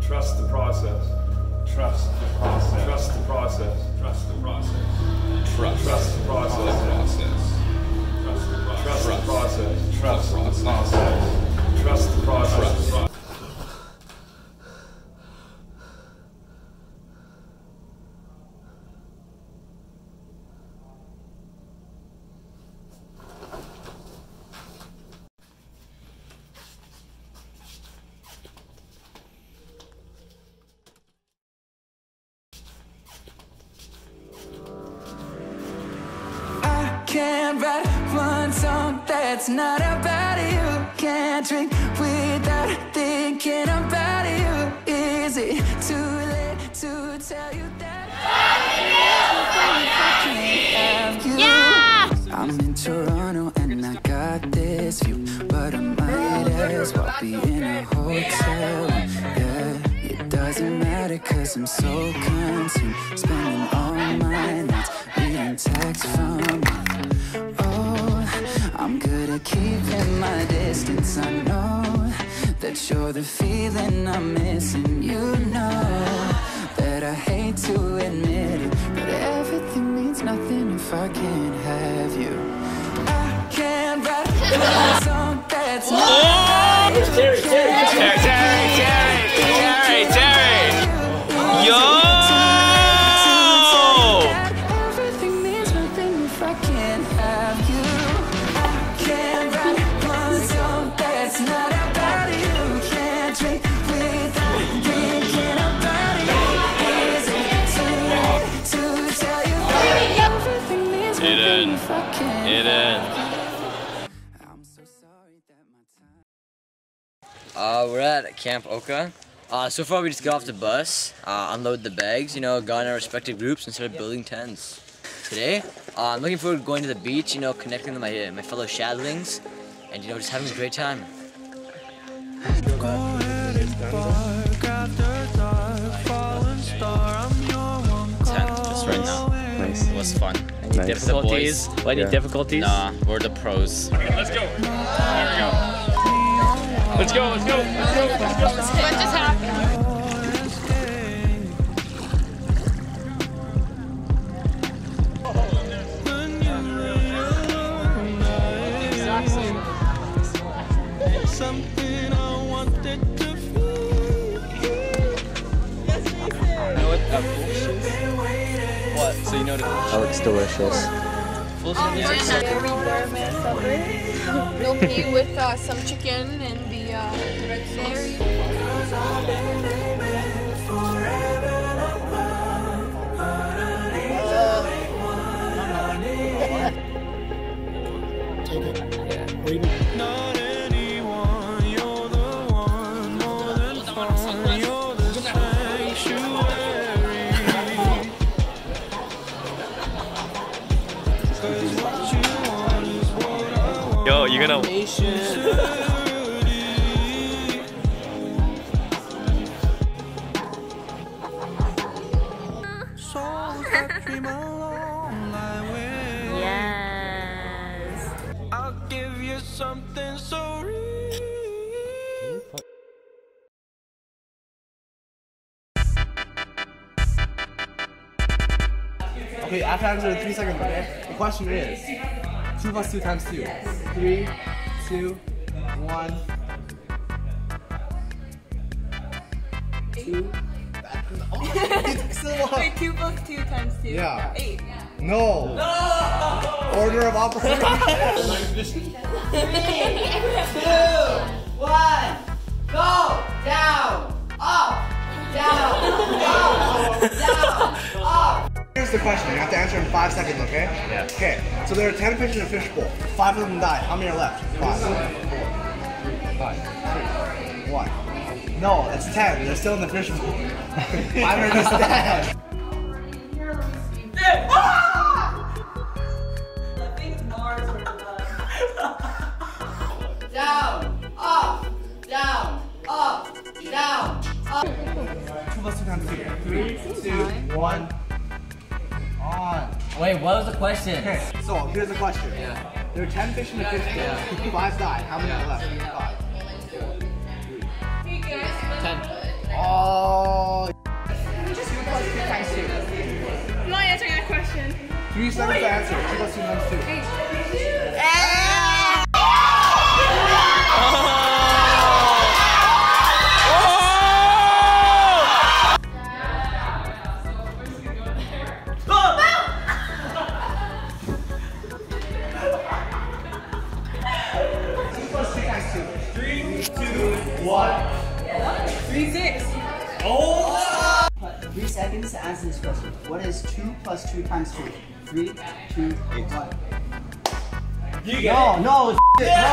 Trust the process. Trust the process. Trust the process. Trust the process. Trust the process. Trust the process. Trust the process. Trust the process. Trust the process. Can't write one song that's not about you. Can't drink without thinking about you. Is it too late to tell you that I can't have you? Yeah! I'm in Toronto and I got this view, but I might as well be in a hotel. Yeah, it doesn't matter 'cause I'm so consumed, spending all my nights reading texts from you. I'm good at keeping my distance. I know that you're the feeling I'm missing. You know that I hate to admit it, but everything means nothing if I can't have you. I can't write a song that's not Terry. Yo! Everything means nothing if I can't have you. Not about you, can't drink without thinking about you. Is it too late to tell you that everything means nothing if I can't? I'm so sorry that my time. We're at Camp Oka. So far we just got off the bus, unloaded the bags, you know, got in our respective groups and started building tents. Today, I'm looking forward to going to the beach, you know, connecting with my fellow Shadlings, and you know, just having a great time. Go ahead and bark after dark, falling star, I'm your one call. Just right now. Nice. It was fun. Any difficulties? Any difficulties? Nah, we're the pros. Okay, let's go. There we go. Let's go. Let's go. Let's go. Let's go. What just happened? Something I wanted to feel. You know what that bullshit is? What? So you know the bullshit? That looks delicious. Very gourmet supper. Gnocchi with some chicken and the red sauce. Not anyone, you're the one, more than fun, you're the sanctuary. 'Cause what you want is what I want. Yo, you gonna... Souls that dream alone, I will. Yes. I'll give you something so real. Okay, after answering 3 seconds, okay? The question is 2 plus 2 times 2. 3, 2, 1. 2. Wait, 2 plus 2 times 2. Yeah. 8. No. Order of operations. 3, 2, 1, go! Down, up, down, up. Here's the question. You have to answer in 5 seconds, okay? Yeah. Okay, so there are 10 fish in a fish bowl. 5 of them died. How many are left? 5. 4, 5, 3, 1. No, it's 10. They're still in the fish bowl. 5 are just dead. Down, up, down, up, down, up. 2 plus 2 times 2. 3, 2, 1. On. Wait, what was the question? Okay, so here's the question. There are 10 fish in the fish bowl. 5 died. How many are left? 5. 4, 3, 10. Oh. 3 seconds to answer. 2 plus 2 times 2. Oh! 3 seconds to answer this question. What is 2 plus 2 times 2? 3, 2, 1. You get it. No, no.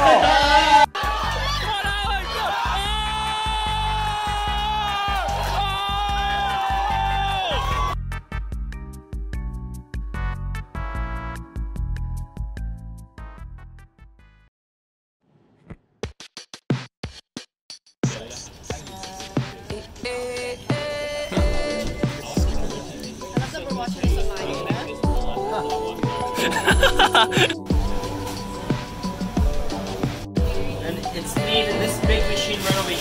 And it's neat in this big machine right over here.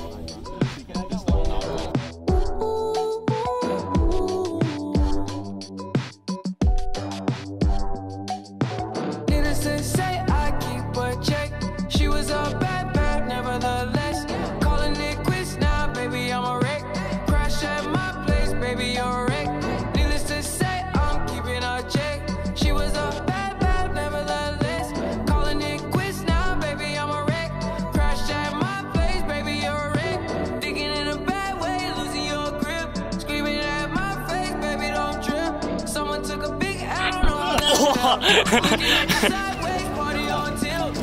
Needless to say, I keep a check. She was a bad, bad, nevertheless. Calling it quits now, baby, I'm a wreck. Crash at my place, baby, you're a wreck. Needless to say, I'm keeping a check. She was a bad, bad, nevertheless. Calling it quits now, baby, I'm a wreck. Crash at my place, baby, you're a wreck. Thinking in a bad way, losing your grip. Screaming at my face, baby, don't trip. Someone took a big L, I don't know how that felt. Sideways, party on tilt.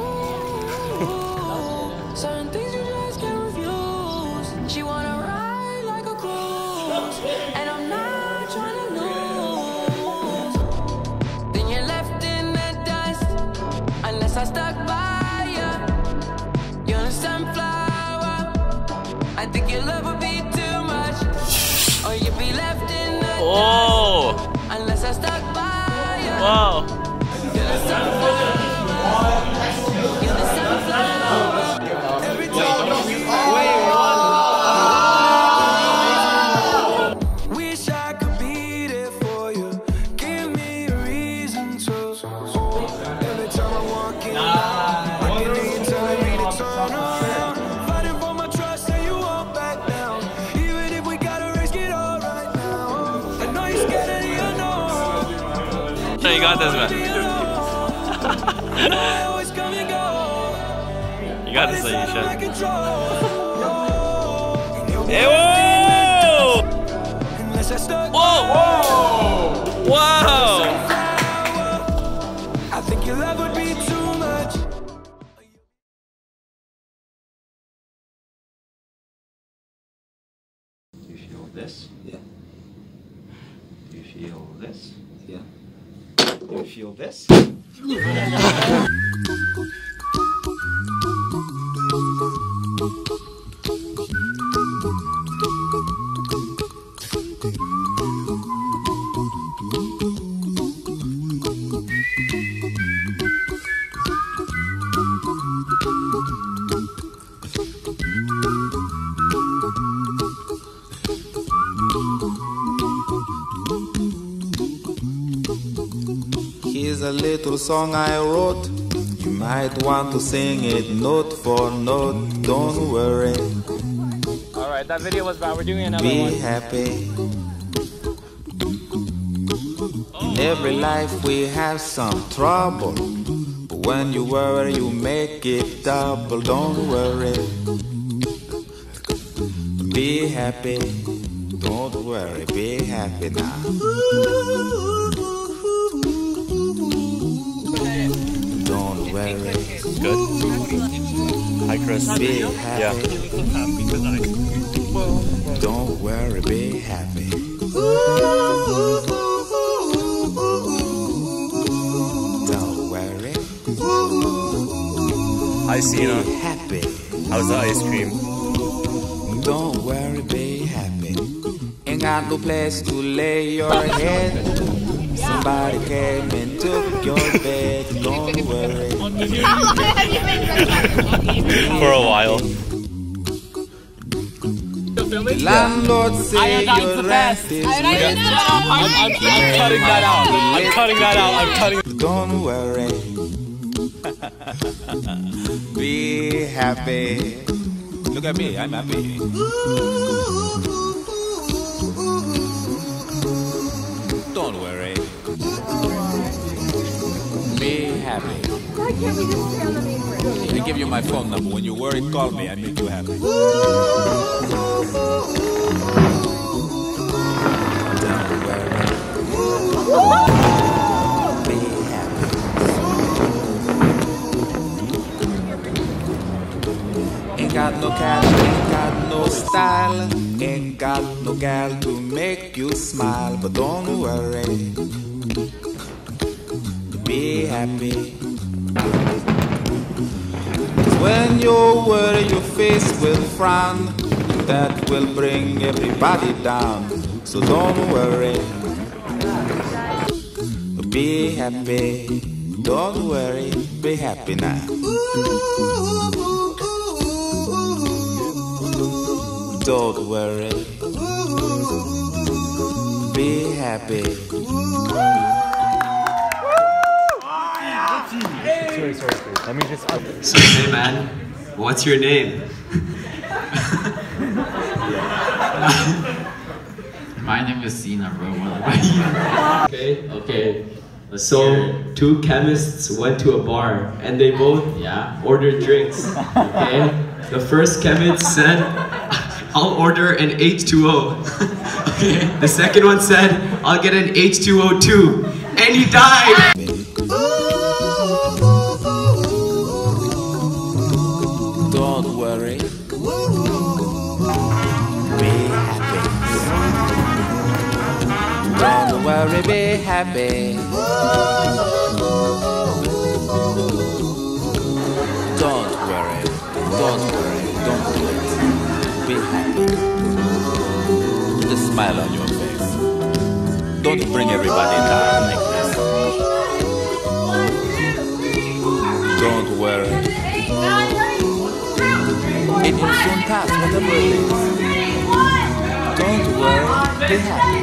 Ooh, certain things you just can't refuse. She wanna ride like a cruise, and I'm not trying to lose. Then you're left in the dust, unless I stuck by ya. You're a sunflower. I think your love would be too much, or you'd be left in the dust, unless I stuck by ya. Wow. You're the sunflower. You're the sunflower. Every time wish I could be there for you. Give me a reason to. Every time I walk in, I can hear you telling me to turn around. Fighting for my trust, and you won't back down. Even if we gotta risk it all right now. I know you're scared of the unknown. So you got this, man. I always come and go. You got this, you My should. control. Hey, whoa! Unless I stuck Whoa! Wow! I think your love would be too much. Do you feel this? Yeah. Do you feel this? Yeah. Do you feel this? Here's a little song I wrote. You might want to sing it note for note. Don't worry. Alright, that video was bad. We're doing another Be one. happy. In every life we have some trouble. But when you worry, you make it double. Don't worry. Be happy. Don't worry. Be happy now. Don't worry. Good. Hi, Chris. Be happy. Don't worry, be happy. Don't worry. Hi, Cena. Be happy. How's the ice cream? Don't worry, be happy. Ain't got no place to lay your head. Somebody came and took your bed. Don't worry. For a while. The landlord say your rent is I'm cutting that out. I'm cutting that out. I'm cutting. Don't worry. Be happy. Look at me, I'm happy. Don't worry. Be happy. Why can't we just stay on the main bridge? I give you my phone number. When you're worried, call me. I make you happy. Don't worry. Be happy. Ain't got no cash, ain't got no style, ain't got no gal to make you smile. But don't worry. Be happy. When you're worried, your face will frown. That will bring everybody down. So don't worry. Be happy. Don't worry. Be happy now. Don't worry. Be happy. Sorry. Let me just. So hey man, what's your name? My name is Zina, bro. What about you? Okay. So two chemists went to a bar and they both ordered drinks. Okay. The first chemist said, "I'll order an H2O." Okay. The second one said, "I'll get an H2O too," and he died. Don't worry. Be happy. Don't worry, be happy. Don't worry. Don't worry. Don't do it. Be happy. Put a smile on your face. Don't bring everybody down like this. Don't worry. It will soon pass, whatever it is. Don't worry, be happy.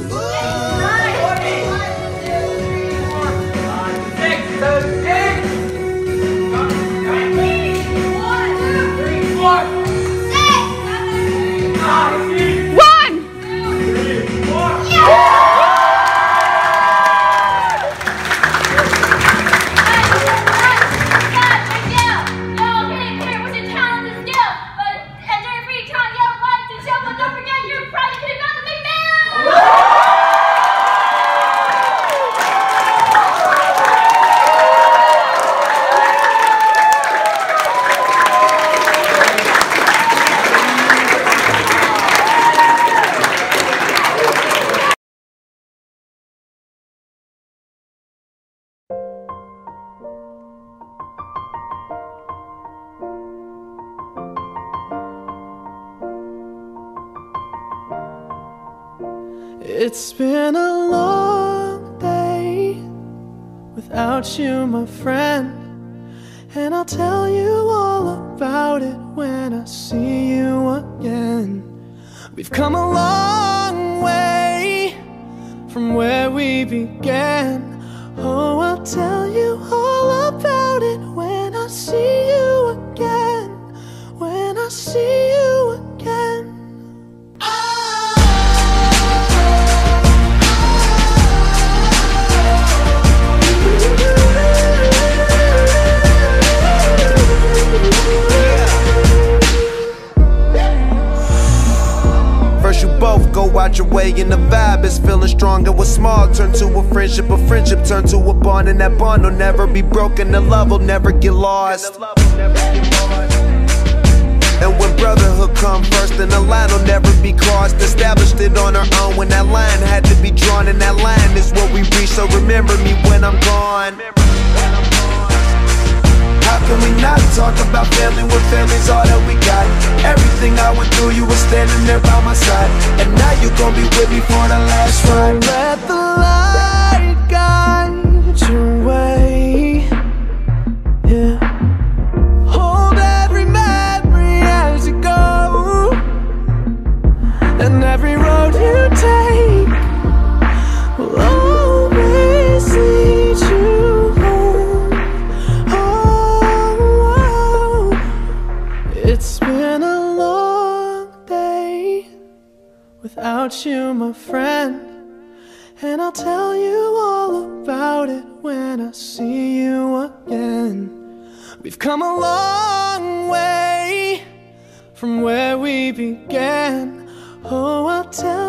It's been a long day without you, my friend, and I'll tell you all about it when I see you again. We've come a long way from where we began. Oh, I'll tell you all about it when I see you again. When I see you again. You both go out your way and the vibe is feeling strong. And what's small turn to a friendship turn to a bond, and that bond will never be broken. The love will never get lost. And when brotherhood come first, then the line will never be crossed. Established it on our own when that line had to be drawn, and that line is what we reach. So remember me when I'm gone. How can we not talk about family when family's all that we got? Everything I went through, you were standing there by my side, and now you gon' be with me for the last ride. Let the light guide your way. Yeah. Hold every memory as you go. It's been a long day without you, my friend. And I'll tell you all about it when I see you again. We've come a long way from where we began. Oh, I'll tell